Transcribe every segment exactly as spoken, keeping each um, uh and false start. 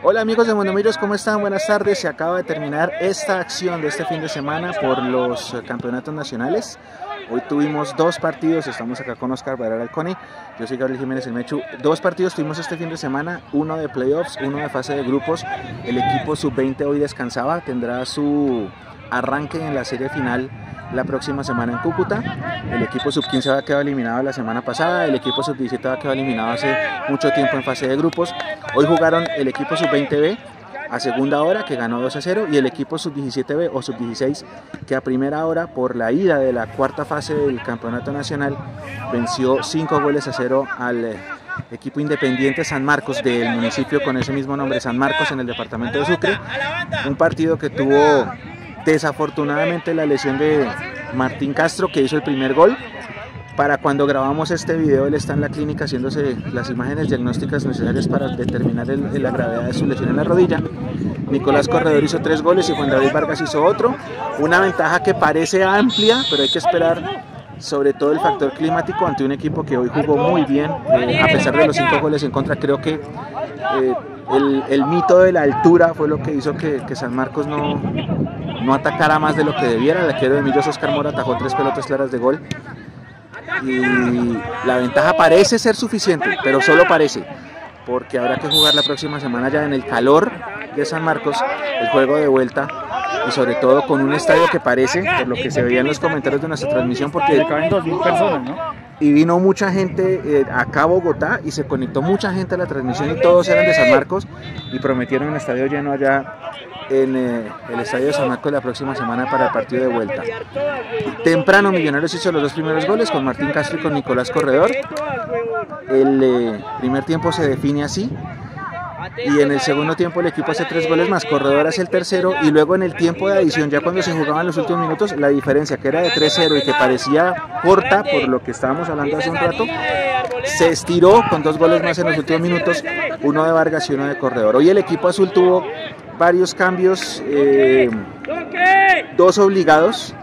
Hola amigos de Monomillos, ¿cómo están? Buenas tardes. Se acaba de terminar esta acción de este fin de semana por los campeonatos nacionales. Hoy tuvimos dos partidos, estamos acá con Oscar Barrera Alcone, yo soy Gabriel Jiménez el Mechu. Dos partidos tuvimos este fin de semana, uno de playoffs, uno de fase de grupos. El equipo sub veinte hoy descansaba, tendrá su arranque en la serie final la próxima semana en Cúcuta. El equipo sub quince había quedado eliminado la semana pasada, el equipo sub diecisiete había quedado eliminado hace mucho tiempo en fase de grupos. Hoy jugaron el equipo sub veinte B a segunda hora, que ganó dos a cero, y el equipo sub diecisiete B o sub dieciséis, que a primera hora, por la ida de la cuarta fase del campeonato nacional, venció cinco goles a cero al eh, equipo Independiente San Marcos del municipio con ese mismo nombre, San Marcos, en el departamento de Sucre. Un partido que tuvo desafortunadamente la lesión de Martín Castro, que hizo el primer gol. Para cuando grabamos este video él está en la clínica haciéndose las imágenes diagnósticas necesarias para determinar el, la gravedad de su lesión en la rodilla. Nicolás Corredor hizo tres goles y Juan David Vargas hizo otro. Una ventaja que parece amplia, pero hay que esperar sobre todo el factor climático ante un equipo que hoy jugó muy bien, eh, a pesar de los cinco goles en contra. Creo que eh, el, el mito de la altura fue lo que hizo que, que San Marcos no, no atacara más de lo que debiera. El arquero de Millos, Oscar Mora, atajó tres pelotas claras de gol. Y la ventaja parece ser suficiente, pero solo parece, porque habrá que jugar la próxima semana ya en el calor de San Marcos, el juego de vuelta, y sobre todo con un estadio que parece, por lo que se veía en los comentarios de nuestra transmisión, porque caben dos mil personas, ¿no? Y vino mucha gente eh, acá a Bogotá y se conectó mucha gente a la transmisión y todos eran de San Marcos y prometieron un estadio lleno allá en eh, el estadio de San Marcos la próxima semana para el partido de vuelta. Temprano Millonarios hizo los dos primeros goles con Martín Castro y con Nicolás Corredor. El eh, primer tiempo se define así y en el segundo tiempo el equipo hace tres goles más, Corredor hace el tercero, y luego en el tiempo de adición, ya cuando se jugaban los últimos minutos, la diferencia que era de tres cero y que parecía corta por lo que estábamos hablando hace un rato, se estiró con dos goles más en los últimos minutos, uno de Vargas y uno de Corredor. Hoy el equipo azul tuvo varios cambios, eh, dos obligados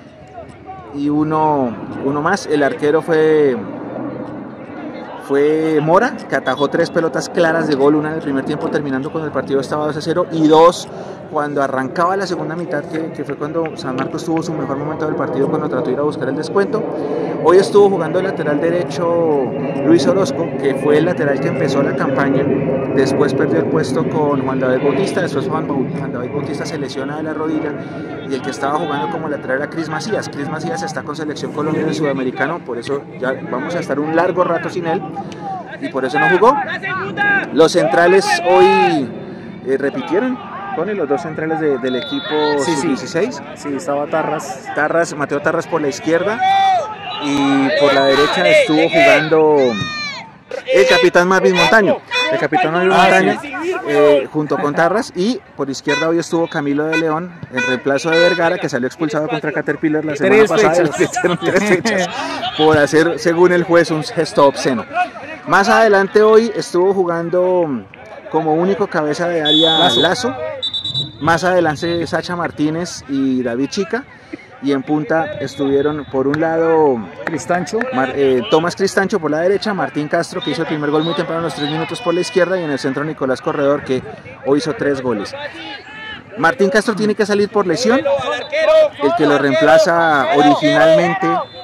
y uno, uno más. El arquero fue... fue Mora, que atajó tres pelotas claras de gol, una en el primer tiempo terminando cuando el partido estaba dos a cero, y dos cuando arrancaba la segunda mitad, que, que fue cuando San Marcos tuvo su mejor momento del partido, cuando trató de ir a buscar el descuento. Hoy estuvo jugando el lateral derecho Luis Orozco, que fue el lateral que empezó la campaña, después perdió el puesto con Juan David Bautista, después Juan, Juan David Bautista se lesiona de la rodilla, y el que estaba jugando como lateral era Cris Macías. Cris Macías está con selección colombiana y sudamericano, por eso ya vamos a estar un largo rato sin él, y por eso no jugó. Los centrales hoy eh, repitieron con los dos centrales de, del equipo sí, sub dieciséis. Sí, estaba Tarras. Tarras, Mateo Tarras por la izquierda, y por la derecha estuvo jugando el capitán Marvin Montaño. El capitán Marvin ah, Montaño sí. eh, junto con Tarras, y por izquierda hoy estuvo Camilo de León en reemplazo de Vergara, que salió expulsado contra Caterpillar la semana tres pasada. Fechas. Tres fechas por hacer, según el juez, un gesto obsceno. Más adelante hoy estuvo jugando como único cabeza de área Lazo. Lazo. Más adelante Sacha Martínez y David Chica. Y en punta estuvieron por un lado Cristancho, Mar, eh, Tomás Cristancho por la derecha, Martín Castro, que hizo el primer gol muy temprano en los tres minutos por la izquierda, y en el centro Nicolás Corredor, que hoy hizo tres goles. Martín Castro tiene que salir por lesión. El que lo reemplaza originalmente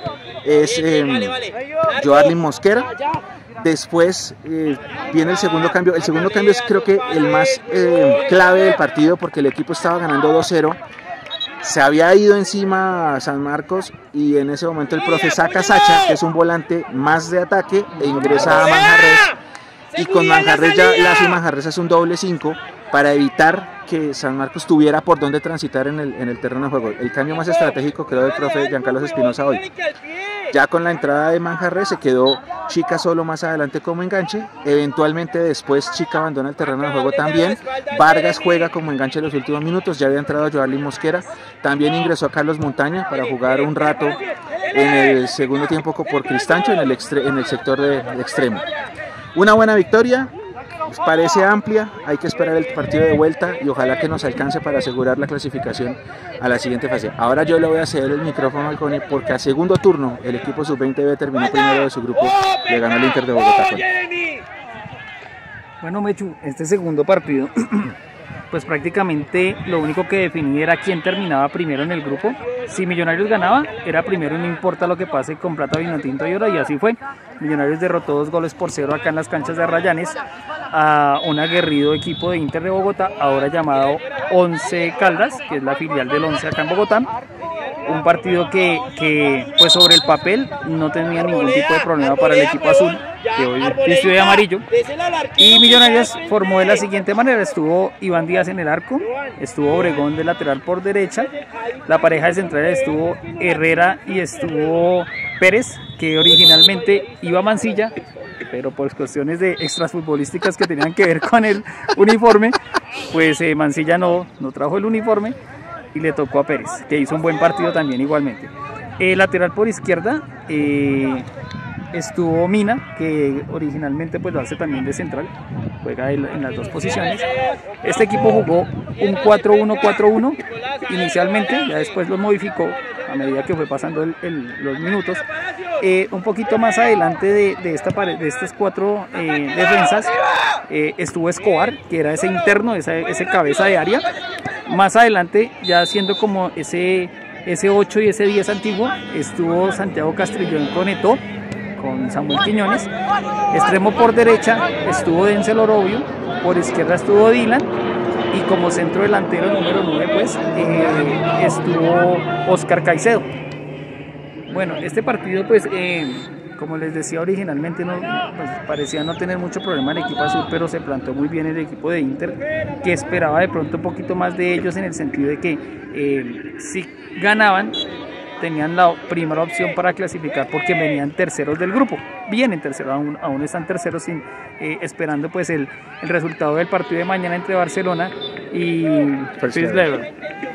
es eh, Joarlin Mosquera. Después eh, viene el segundo cambio. El segundo cambio es, creo que, el más eh, clave del partido, porque el equipo estaba ganando dos cero. Se había ido encima a San Marcos y en ese momento el profe saca a Sacha, que es un volante más de ataque, e ingresa a Manjarres. Y con Manjarres ya Lazo y Manjarres hace un doble cinco para evitar que San Marcos tuviera por dónde transitar en el, en el terreno de juego. El cambio más estratégico creo del profe Giancarlos Espinosa hoy. Ya con la entrada de Manjarres se quedó Chica solo más adelante como enganche. Eventualmente después Chica abandona el terreno de juego también. Vargas juega como enganche en los últimos minutos. Ya había entrado Joarlin Mosquera. También ingresó a Carlos Montaña para jugar un rato en el segundo tiempo por Cristancho en el, extre en el sector de, de extremo. Una buena victoria. Parece amplia, hay que esperar el partido de vuelta y ojalá que nos alcance para asegurar la clasificación a la siguiente fase. Ahora yo le voy a ceder el micrófono al Cone, porque a segundo turno el equipo sub veinte B terminó primero de su grupo, le ganó el Inter de Bogotá. Bueno, Mechu, este segundo partido, pues prácticamente lo único que definía era quién terminaba primero en el grupo. Si Millonarios ganaba, era primero, no importa lo que pase con Plata, Vinotinto y Oro, y así fue. Millonarios derrotó dos goles por cero acá en las canchas de Arrayanes a un aguerrido equipo de Inter de Bogotá, ahora llamado Once Caldas, que es la filial del Once acá en Bogotá. Un partido que, que pues sobre el papel no tenía ningún tipo de problema para el equipo azul, que hoy vistió de amarillo. Y Millonarios formó de la siguiente manera: estuvo Iván Díaz en el arco, estuvo Obregón de lateral por derecha, la pareja de centrales estuvo Herrera y estuvo Pérez, que originalmente iba a Mancilla, pero por cuestiones de extrafutbolísticas que tenían que ver con el uniforme, pues eh, Mancilla no, no trajo el uniforme y le tocó a Pérez, que hizo un buen partido también igualmente. El lateral por izquierda eh, estuvo Mina, que originalmente pues lo hace también de central, juega en las dos posiciones. Este equipo jugó un cuatro uno cuatro uno inicialmente, ya después lo modificó a medida que fue pasando el, el, los minutos. Eh, un poquito más adelante de, de, esta pared, de estas cuatro eh, defensas eh, estuvo Escobar, que era ese interno, ese, ese cabeza de área. Más adelante, ya siendo como ese, ese ocho y ese diez antiguo, estuvo Santiago Castrillón con Eto'o, con Samuel Quiñones. Extremo por derecha estuvo Denzel Orobio, por izquierda estuvo Dylan, y como centro delantero número nueve pues eh, estuvo Oscar Caicedo. Bueno, este partido pues eh, como les decía originalmente, no, pues, parecía no tener mucho problema el equipo azul, pero se plantó muy bien el equipo de Inter, que esperaba de pronto un poquito más de ellos, en el sentido de que eh, si ganaban tenían la primera opción para clasificar, porque venían terceros del grupo, vienen terceros, aún, aún están terceros, sin, eh, esperando pues el, el resultado del partido de mañana entre Barcelona y First-Level.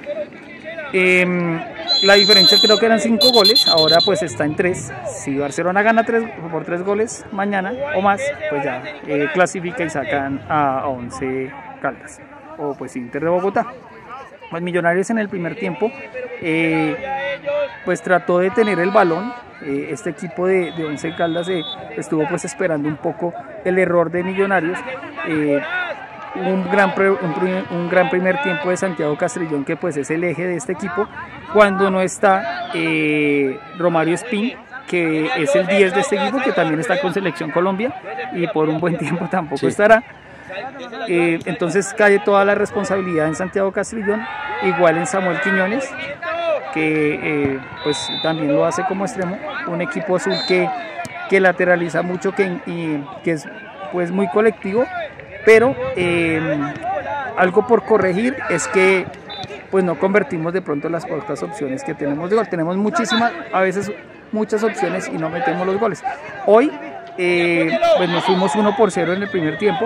Eh, la diferencia creo que eran cinco goles, ahora pues está en tres. Si Barcelona gana tres, por tres goles mañana o más, pues ya eh, clasifica y sacan a, a Once Caldas o pues Inter de Bogotá. Pues Millonarios en el primer tiempo eh, pues trató de tener el balón. Eh, este equipo de, de Once Caldas eh, estuvo pues esperando un poco el error de Millonarios. eh, Un gran, pre, un, primer, un gran primer tiempo de Santiago Castrillón, que pues es el eje de este equipo, cuando no está eh, Romario Espín, que es el diez de este equipo, que también está con Selección Colombia y por un buen tiempo tampoco sí. estará. Eh, entonces cae toda la responsabilidad en Santiago Castrillón, igual en Samuel Quiñones, que eh, pues también lo hace como extremo. Un equipo azul que, que lateraliza mucho, que, y, que es pues muy colectivo. Pero eh, algo por corregir es que pues no convertimos de pronto las pocas opciones que tenemos de gol. Tenemos muchísimas, a veces muchas opciones y no metemos los goles. Hoy eh, pues nos fuimos uno por cero en el primer tiempo,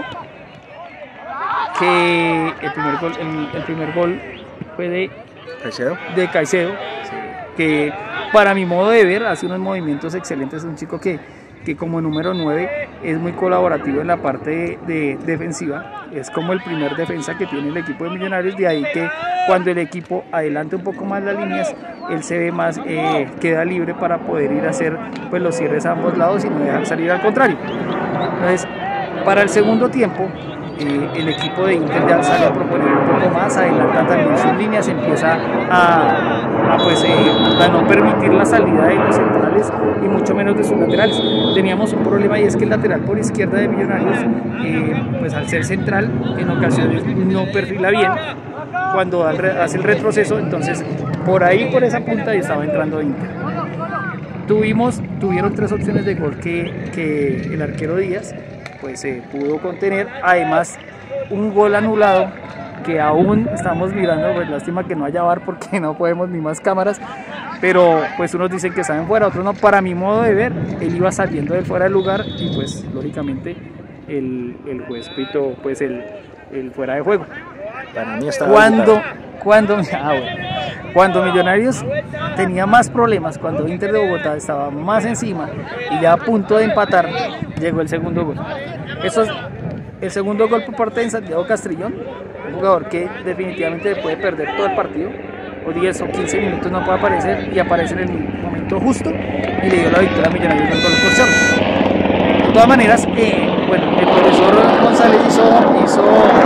que el primer gol, el, el primer gol fue de Caicedo, de Caicedo sí. Que para mi modo de ver hace unos movimientos excelentes. Es un chico que que como número nueve es muy colaborativo en la parte de, de defensiva, es como el primer defensa que tiene el equipo de Millonarios, de ahí que cuando el equipo adelante un poco más las líneas, él se ve más, eh, queda libre para poder ir a hacer pues los cierres a ambos lados y no dejar salir al contrario. Entonces, para el segundo tiempo, Eh, el equipo de Inter ya sale a proponer un poco más, adelanta también sus líneas, empieza a, a, pues, eh, a no permitir la salida de los centrales y mucho menos de sus laterales. Teníamos un problema, y es que el lateral por izquierda de Millonarios, eh, pues al ser central, en ocasiones no perfila bien cuando hace el retroceso, entonces por ahí, por esa punta, estaba entrando Inter. Tuvimos, tuvieron tres opciones de gol que, que el arquero Díaz pues se eh, pudo contener, además un gol anulado que aún estamos mirando, pues lástima que no haya V A R porque no podemos ni más cámaras, pero pues unos dicen que estaban fuera, otros no. Para mi modo de ver, él iba saliendo de fuera del lugar y pues lógicamente el, el juez pitó pues el, el fuera de juego. Para mí estaba cuando, cuando, ah, bueno, cuando Millonarios tenía más problemas, cuando Inter de Bogotá estaba más encima y ya a punto de empatar, llegó el segundo gol. Eso es el segundo gol por parte de Santiago Castrillón, un jugador que definitivamente puede perder todo el partido, o diez o quince minutos no puede aparecer, y aparece en el momento justo y le dio la victoria a Millonarios con goles por cero. De todas maneras, eh, bueno, el profesor González hizo, hizo,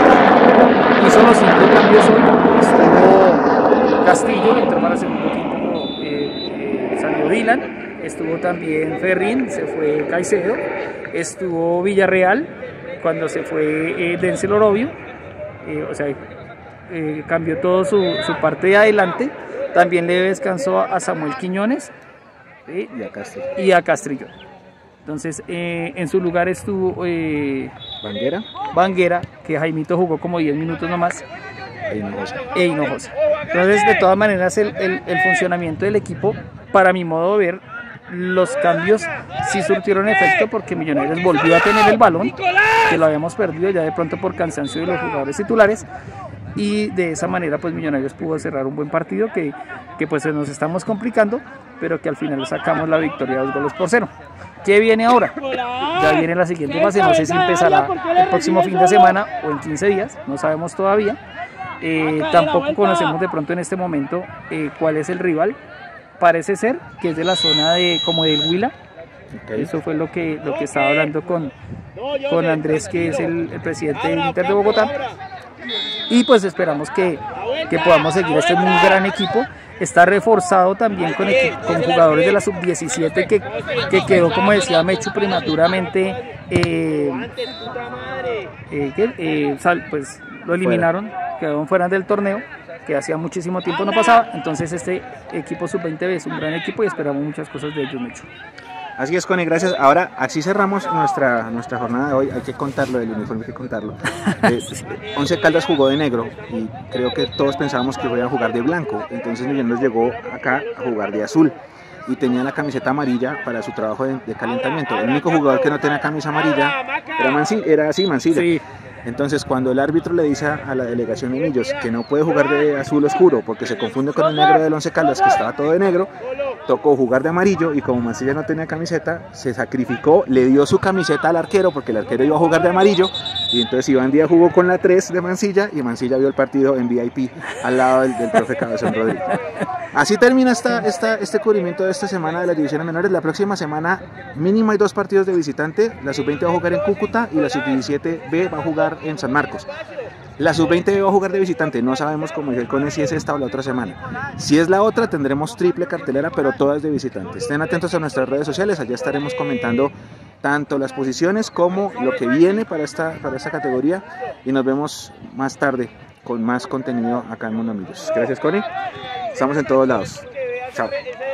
hizo los cinco cambios hoy. Estuvo Castillo, entró para el segundo tiempo, eh, eh, salió Dylan, estuvo también Ferrín, se fue Caicedo, estuvo Villarreal cuando se fue eh, Denzel Orobio, eh, o sea, eh, cambió todo su, su parte de adelante. También le descansó a Samuel Quiñones, ¿sí? y, a Castrillo. y a Castrillo. Entonces, eh, en su lugar estuvo eh, Banguera, Banguera, que Jaimito jugó como diez minutos nomás, e Hinojosa. e Hinojosa. Entonces, de todas maneras, el, el, el funcionamiento del equipo, para mi modo de ver, los cambios sí surtieron efecto porque Millonarios volvió a tener el balón, que lo habíamos perdido ya de pronto por cansancio de los jugadores titulares, y de esa manera pues Millonarios pudo cerrar un buen partido que, que pues nos estamos complicando, pero que al final sacamos la victoria de dos goles por cero. ¿Qué viene ahora? Ya viene la siguiente fase, no sé si empezará el próximo fin de semana o en quince días, no sabemos todavía. Eh, tampoco conocemos de pronto en este momento eh, cuál es el rival. Parece ser que es de la zona de como del Huila. Okay. Eso fue lo que, lo que estaba hablando con, con Andrés, que es el, el presidente del Inter de Bogotá. Y pues esperamos que, que podamos seguir. Este es un gran equipo. Está reforzado también con, con jugadores de la sub diecisiete que, que quedó, como decía Mechu, prematuramente. Eh, eh, que, eh, sal, pues lo eliminaron, quedaron fuera del torneo, que hacía muchísimo tiempo no pasaba. Entonces este equipo sub veinte es un gran equipo y esperamos muchas cosas de ellos, Mechu. Así es, Connie, gracias. Ahora, así cerramos nuestra, nuestra jornada de hoy. Hay que contarlo, el uniforme hay que contarlo. Eh, Once Caldas jugó de negro y creo que todos pensábamos que iba a jugar de blanco. Entonces Millonarios llegó acá a jugar de azul y tenía la camiseta amarilla para su trabajo de, de calentamiento. El único jugador que no tenía camisa amarilla era, Manci, era así, Mancilla. Sí. Entonces, cuando el árbitro le dice a la delegación de Millos que no puede jugar de azul oscuro porque se confunde con el negro del Once Caldas, que estaba todo de negro, tocó jugar de amarillo y como Mancilla no tenía camiseta, se sacrificó, le dio su camiseta al arquero porque el arquero iba a jugar de amarillo y entonces Iván Díaz jugó con la tres de Mancilla y Mancilla vio el partido en V I P al lado del, del profe Cabezón Rodríguez. Así termina esta, esta, este cubrimiento de esta semana de las divisiones menores. La próxima semana mínimo hay dos partidos de visitante. La sub veinte va a jugar en Cúcuta y la sub diecisiete B va a jugar en San Marcos. La sub veinte B va a jugar de visitante. No sabemos, como dice el Cone, si es esta o la otra semana. Si es la otra, tendremos triple cartelera, pero todas de visitante. Estén atentos a nuestras redes sociales. Allá estaremos comentando tanto las posiciones como lo que viene para esta, para esta categoría. Y nos vemos más tarde con más contenido acá en Mundo Millos. Gracias, Connie. Estamos en todos lados. Chao.